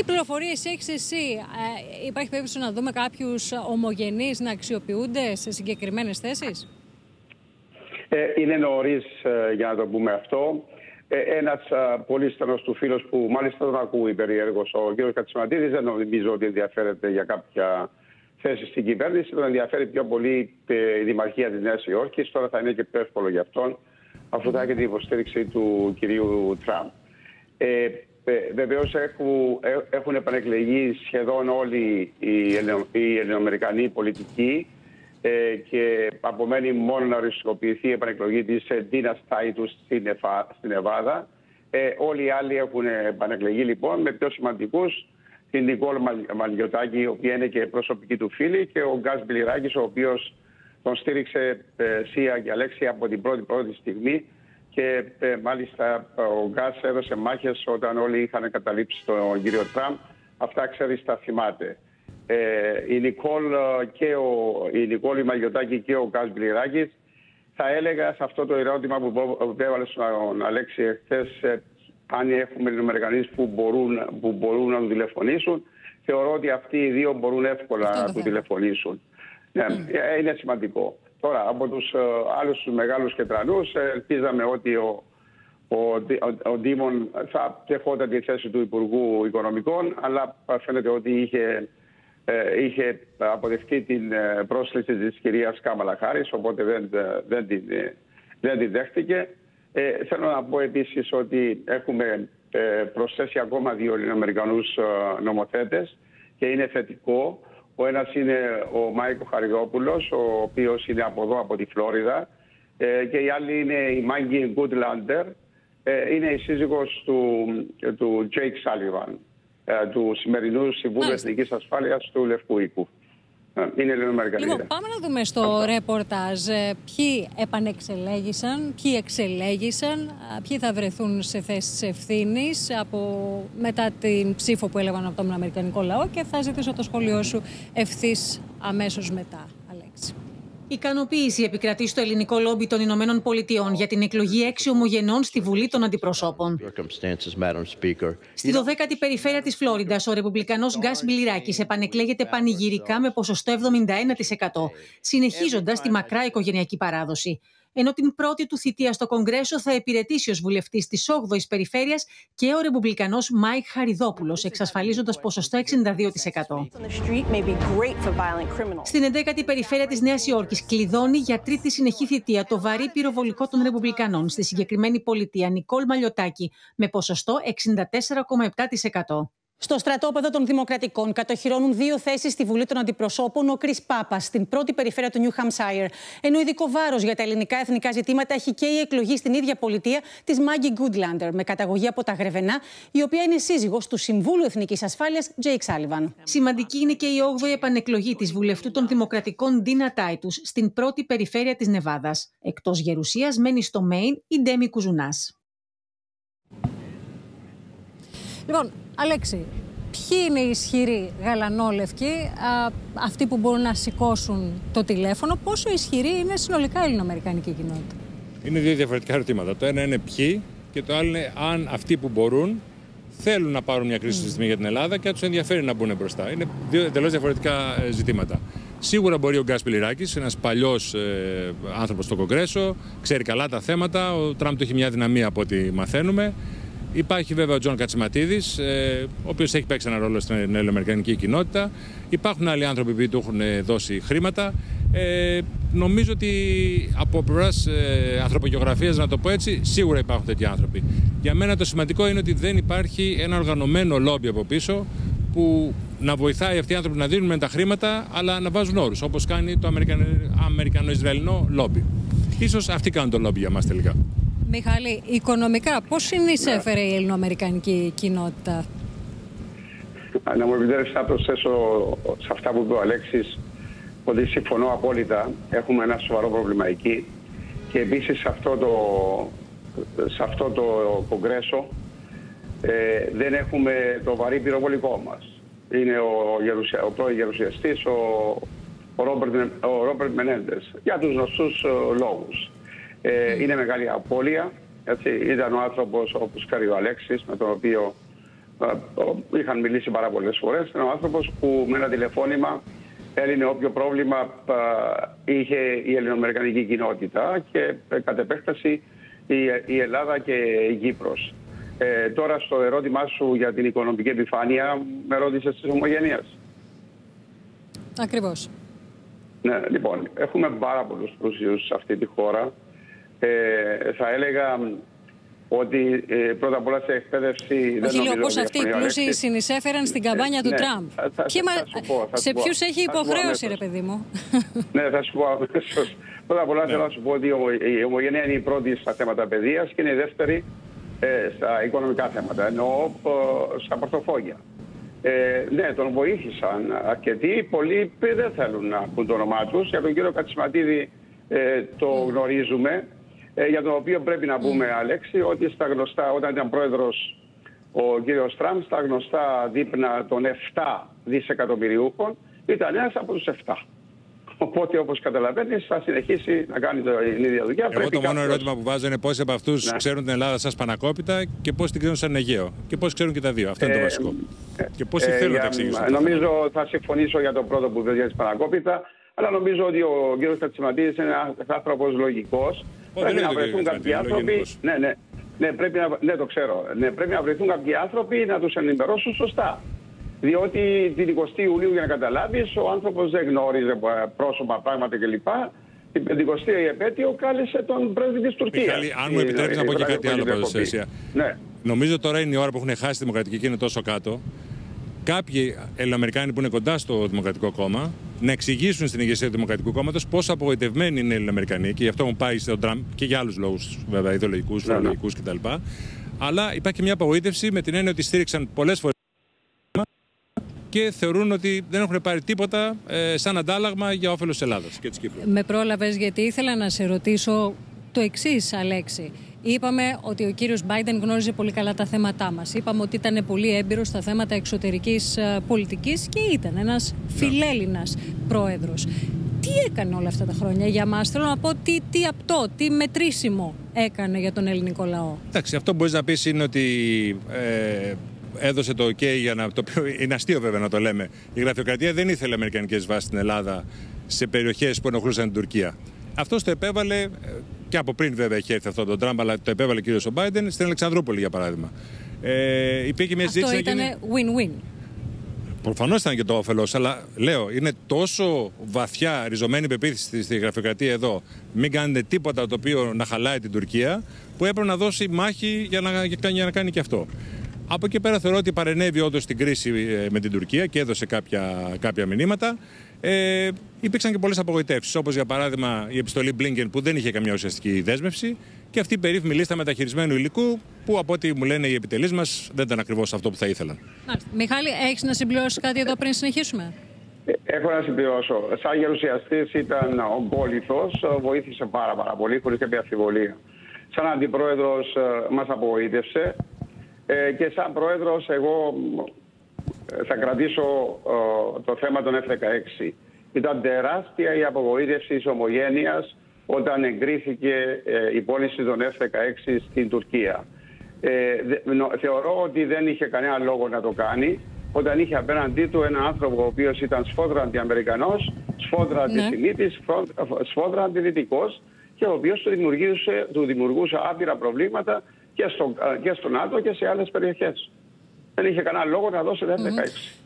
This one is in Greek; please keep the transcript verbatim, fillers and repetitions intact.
Τι πληροφορίες έχεις εσύ? Ε, υπάρχει περίπτωση να δούμε κάποιους ομογενείς να αξιοποιούνται σε συγκεκριμένες θέσεις? Ε, είναι νωρίς ε, για να το πούμε αυτό. Ε, ένας ε, πολύ στενός του φίλος που μάλιστα τον ακούει περίεργος, ο κ. Κατσιματίδης, δεν νομίζω ότι ενδιαφέρεται για κάποια θέση στην κυβέρνηση. Τον ενδιαφέρει πιο πολύ η Δημαρχία της Νέας Υόρκης. Τώρα θα είναι και πιο εύκολο για αυτόν, αφού θα έχει την υποστήριξη του κυρίου Τραμπ. Ε, ε, Βεβαίως έχουν, έχουν επανεκλεγεί σχεδόν όλοι οι, Ελληνο, οι ελληνοαμερικανοί πολιτικοί ε, και απομένει μόνο να οριστικοποιηθεί η επανεκλογή της Ντίνα Στάιτου στην, στην Νεβάδα. Ε, όλοι οι άλλοι έχουν επανεκλεγεί λοιπόν, με πιο σημαντικούς την Νικόλ Μαλιωτάκη, η οποία είναι και προσωπική του φίλη, και ο Γκάς Μπιλιράκης, ο οποίος τον στήριξε ε, Σία και Αλέξη από την πρώτη πρώτη στιγμή. Και ε, μάλιστα ο Γκάς έδωσε μάχες όταν όλοι είχαν καταλήψει τον κύριο Τραμπ. Αυτά ξέρεις, τα θυμάται. Ε, η Νικόλ και ο, η Νικόλ Μαλιωτάκη και ο Γκάς Μπιλιράκης, θα έλεγα σε αυτό το ερώτημα που έβαλε στον Αλέξη εχθές, ε, αν έχουμε Ελληνοαμερικανείς που μπορούν, που μπορούν να του τηλεφωνήσουν, θεωρώ ότι αυτοί οι δύο μπορούν εύκολα να του τηλεφωνήσουν. Ναι, mm. Είναι σημαντικό. Τώρα, από τους uh, άλλους τους μεγάλους κεντρανούς, ελπίζαμε ότι ο, ο, ο, ο Ντίμον θα δεχόταν τη θέση του Υπουργού Οικονομικών, αλλά φαίνεται ότι είχε, ε, είχε αποδεχτεί την ε, πρόσκληση της κυρίας Κάμαλα Χάρις, οπότε δεν, δεν, την, δεν την δέχτηκε. Ε, θέλω να πω επίσης ότι έχουμε ε, προσθέσει ακόμα δύο Ελληνοαμερικανούς ε, νομοθέτες και είναι θετικό. Ο ένας είναι ο Μάικο Χαριδόπουλος, ο οποίος είναι από εδώ, από τη Φλόριδα, ε, και η άλλη είναι η Μάγκη Γκούντλαντερ, ε, είναι η σύζυγος του, του Τζέικ Σάλιβαν, ε, του σημερινού Συμβούλου Εθνικής Ασφάλειας του Λευκού Οίκου. Είναι Ελληνοαμερικανή. Λοιπόν, πάμε να δούμε στο Αυτό. ρεπορτάζ ποιοι επανεξελέγησαν, ποιοι εξελέγησαν, ποιοι θα βρεθούν σε θέσεις ευθύνης από, μετά την ψήφο που έλαβαν από τον Αμερικανικό λαό, και θα ζητήσω το σχόλιο σου ευθύς αμέσως μετά, Αλέξη. Ικανοποίηση επικρατεί στο ελληνικό λόμπι των Ηνωμένων Πολιτειών για την εκλογή έξι ομογενών στη Βουλή των Αντιπροσώπων. Στη δωδέκατη περιφέρεια της Φλόριντας, ο Ρεπουμπλικανός Γκάς Μπιλιράκης επανεκλέγεται πανηγυρικά με ποσοστό εβδομήντα ένα τοις εκατό, συνεχίζοντας τη μακρά οικογενειακή παράδοση. Ενώ την πρώτη του θητεία στο Κογκρέσο θα υπηρετήσει ως βουλευτής της όγδοης περιφέρειας και ο Ρεπουμπλικανός Μάικ Χαριδόπουλος, εξασφαλίζοντας ποσοστό εξήντα δύο τοις εκατό. Στην εντέκατη περιφέρεια της Νέας Υόρκης κλειδώνει για τρίτη συνεχή θητεία το βαρύ πυροβολικό των Ρεπουμπλικανών στη συγκεκριμένη πολιτεία Νικόλ Μαλιωτάκη, με ποσοστό εξήντα τέσσερα κόμμα επτά τοις εκατό. Στο στρατόπεδο των Δημοκρατικών κατοχυρώνουν δύο θέσεις στη Βουλή των Αντιπροσώπων ο Κρίς Πάπας, στην πρώτη περιφέρεια του Νιου Χαμσάιρ. Ενώ ειδικό βάρος για τα ελληνικά εθνικά ζητήματα έχει και η εκλογή στην ίδια πολιτεία της Μάγκη Γκούντλαντερ, με καταγωγή από τα Γρεβενά, η οποία είναι σύζυγος του Συμβούλου Εθνικής Ασφάλειας Τζέικ Σάλιβαν. Σημαντική είναι και η όγδοη επανεκλογή της βουλευτού των Δημοκρατικών Ντίνα Τάιτους στην πρώτη περιφέρεια της Νεβάδας. Εκτός γερουσίας μένει στο Μέιν η Ντέμι Κουζουνάς. Λοιπόν, Αλέξη, ποιοι είναι οι ισχυροί γαλανόλευκοι, α, αυτοί που μπορούν να σηκώσουν το τηλέφωνο, πόσο ισχυρή είναι συνολικά η ελληνοαμερικανική κοινότητα? Είναι δύο διαφορετικά ερωτήματα. Το ένα είναι ποιοι και το άλλο είναι αν αυτοί που μπορούν θέλουν να πάρουν μια κρίσιμη στιγμή mm. για την Ελλάδα και αν τους ενδιαφέρει να μπουν μπροστά. Είναι δύο εντελώς διαφορετικά ζητήματα. Σίγουρα μπορεί ο Γκάς Μπιλιράκης, ένας παλιός ε, άνθρωπος στο Κογκρέσο, ξέρει καλά τα θέματα. Ο Τραμπ του έχει μια δυναμία από ό,τι μαθαίνουμε. Υπάρχει βέβαια ο Τζον Κατσιματίδης, ε, ο οποίος έχει παίξει ένα ρόλο στην ελληνοαμερικανική κοινότητα. Υπάρχουν άλλοι άνθρωποι που του έχουν δώσει χρήματα. Ε, νομίζω ότι από πλευράς ε, ανθρωπογεωγραφίας, να το πω έτσι, σίγουρα υπάρχουν τέτοιοι άνθρωποι. Για μένα το σημαντικό είναι ότι δεν υπάρχει ένα οργανωμένο λόμπι από πίσω που να βοηθάει αυτοί οι άνθρωποι να δίνουν τα χρήματα, αλλά να βάζουν όρους, όπως κάνει το Αμερικανο-Ισραηλινό λόμπι. Ίσως αυτοί κάνουν το λόμπι για μας τελικά. Μιχάλη, οικονομικά πώς συνεισέφερε η ελληνοαμερικανική κοινότητα? Να μου επιτρέψετε να προσθέσω σε αυτά που είπε ο Αλέξης ότι συμφωνώ απόλυτα. Έχουμε ένα σοβαρό πρόβλημα εκεί. Και επίσης σε αυτό το, σε αυτό το κογκρέσο ε, δεν έχουμε το βαρύ πυροβολικό μας. Είναι ο, γερουσια, ο πρώην γερουσιαστής, ο, ο, Ρόμπερτ, ο Ρόμπερτ Μενέντες, για τους γνωστούς ε, λόγους. Ε, είναι μεγάλη απώλεια. Έτσι. Ήταν ο άνθρωπος, όπως ξέρει ο Αλέξης, με τον οποίο είχαν μιλήσει πάρα πολλές φορές. Είναι ο άνθρωπος που με ένα τηλεφώνημα έλυνε όποιο πρόβλημα είχε η ελληνοαμερικανική κοινότητα και κατ' επέκταση η Ελλάδα και η Κύπρος. Ε, τώρα στο ερώτημά σου για την οικονομική επιφάνεια, με ρώτησες της ομογένειας. Ακριβώς. Ναι, λοιπόν, έχουμε πάρα πολλούς πλούσιους σε αυτή τη χώρα. Ε, θα έλεγα ότι ε, πρώτα απ' όλα σε εκπαίδευση... Όχι, λέω πώς αυτοί οι πλούσιοι συνεισέφεραν στην καμπάνια του ναι, Τραμπ. Θα, θα, θα, θα πω, θα σε ποιους έχει υποχρέωση, ρε παιδί μου. Ναι, θα σου πω αμέσως. Πρώτα απ' όλα θέλω να σου πω ότι η ομογένεια είναι η πρώτη στα θέματα παιδείας και είναι η δεύτερη ε, στα οικονομικά θέματα, εννοώ ε, στα πορτοφόλια. Ε, ναι, τον βοήθησαν αρκετοί. Πολλοί δεν θέλουν να πούν το όνομά τους. Για τον κύριο Κατσιματίδη ε, το γνωρίζουμε. Ε, για το οποίο πρέπει να πούμε, mm. Αλέξη, ότι στα γνωστά, όταν ήταν πρόεδρος ο κύριος Τραμπ, στα γνωστά δείπνα των επτά δισεκατομμυριούχων, ήταν ένας από τους επτά. Οπότε, όπως καταλαβαίνεις, θα συνεχίσει να κάνει την ίδια δουλειά. Εγώ πρέπει το μόνο κάποιος... ερώτημα που βάζω είναι πόσοι από αυτούς ναι. ξέρουν την Ελλάδα σαν Πανακόπιτα και πόσοι την ξέρουν σαν Αιγαίο. Και πόσοι ξέρουν και τα δύο. Αυτό ε, είναι το βασικό. Ε, και πόσοι ε, θέλουν να τα εξηγήσουν. Νομίζω θα συμφωνήσω για το πρώτο που δεν για τις Πανακόπιτα, αλλά νομίζω ότι ο κύριος Κατσιματίδης είναι ένας άνθρωπος λογικός. Πρέπει να βρεθούν κάποιοι άνθρωποι. Ναι, ναι, ναι, πρέπει να, ναι, το ξέρω. Ναι, πρέπει να βρεθούν κάποιοι άνθρωποι να τους ενημερώσουν σωστά. Διότι την εικοστή Ιουλίου, για να καταλάβεις, ο άνθρωπος δεν γνώριζε πρόσωπα, πράγματα κλπ. Την πεντηκοστή επέτειο κάλεσε τον πρέσβη της Τουρκίας. Μιχάλη, αν μου επιτρέπεις να πω και κάτι άλλο από εσένα. Ναι. Νομίζω τώρα είναι η ώρα που έχουν χάσει τη Δημοκρατική και είναι τόσο κάτω. Κάποιοι Ελληνοαμερικάνοι που είναι κοντά στο Δημοκρατικό Κόμμα να εξηγήσουν στην ηγεσία του Δημοκρατικού Κόμματος πόσο απογοητευμένοι είναι οι Ελληνοαμερικανοί και γι' αυτό έχουν πάει στον Τραμπ και για άλλους λόγους, βέβαια, ιδεολογικούς, φορολογικούς κτλ. Αλλά υπάρχει και μια απογοήτευση με την έννοια ότι στήριξαν πολλές φορές και θεωρούν ότι δεν έχουν πάρει τίποτα ε, σαν αντάλλαγμα για όφελος της Ελλάδας και της Κύπρου. Με πρόλαβες γιατί ήθελα να σε ρωτήσω το εξής, Αλέξη. Είπαμε ότι ο κύριος Μπάιντεν γνώριζε πολύ καλά τα θέματά μας. Είπαμε ότι ήταν πολύ έμπειρος στα θέματα εξωτερικής πολιτικής και ήταν ένας φιλέλληνας πρόεδρος. Τι έκανε όλα αυτά τα χρόνια για μας? Θέλω να πω τι, τι απτό, τι μετρήσιμο έκανε για τον ελληνικό λαό. Εντάξει, αυτό που μπορείς να πεις είναι ότι ε, έδωσε το OK για να... Το οποίο είναι αστείο βέβαια να το λέμε. Η γραφειοκρατία δεν ήθελε αμερικανικές βάσεις στην Ελλάδα σε περιοχές που ενοχλούσαν την Τουρκία. Αυτό το επέβαλε, και από πριν βέβαια έχει έρθει αυτό το Τραμπ, αλλά το επέβαλε ο κύριος Μπάιντεν στην Αλεξανδρούπολη για παράδειγμα. Ε, υπήρχε μια αυτό ήταν γίνει... win-win. Προφανώς ήταν και το όφελος, αλλά λέω, είναι τόσο βαθιά ριζωμένη πεποίθηση στη γραφειοκρατία εδώ, μην κάνετε τίποτα το οποίο να χαλάει την Τουρκία, που έπρεπε να δώσει μάχη για να, για να κάνει και αυτό. Από εκεί πέρα θεωρώ ότι παρενέβη όντως στην κρίση με την Τουρκία και έδωσε κάποια, κάποια μηνύματα. Ε, υπήρξαν και πολλές απογοητεύσεις, όπως για παράδειγμα η επιστολή Blinken που δεν είχε καμιά ουσιαστική δέσμευση και αυτή η περίφημη λίστα μεταχειρισμένου υλικού που από ό,τι μου λένε οι επιτελείς μας δεν ήταν ακριβώς αυτό που θα ήθελαν. Μάλιστα. Μιχάλη, έχεις να συμπληρώσεις κάτι εδώ πριν συνεχίσουμε? Έχω να συμπληρώσω. Σαν γερουσιαστής ήταν ογκόληθος, βοήθησε πάρα, πάρα πολύ, χωρίς κάποια αμφιβολία. Σαν αντιπρόεδρος μας απογοήτευσε και σαν πρόεδρος εγώ θα κρατήσω το θέμα των εφ δεκαέξι. Ήταν τεράστια η απογοήτευση της ομογένειας όταν εγκρίθηκε η πώληση των εφ δεκαέξι στην Τουρκία. Ε, θεωρώ ότι δεν είχε κανένα λόγο να το κάνει όταν είχε απέναντί του έναν άνθρωπο ο οποίος ήταν σφόδρα αντιαμερικανός, σφόδρα αντισημίτης, σφόδρα αντιδυτικός και ο οποίος του δημιουργούσε, του δημιουργούσε άπειρα προβλήματα και στο, και στο ΝΑΤΟ και σε άλλες περιοχές. Δεν είχε κανένα λόγο να δώσει το εφ δεκαέξι.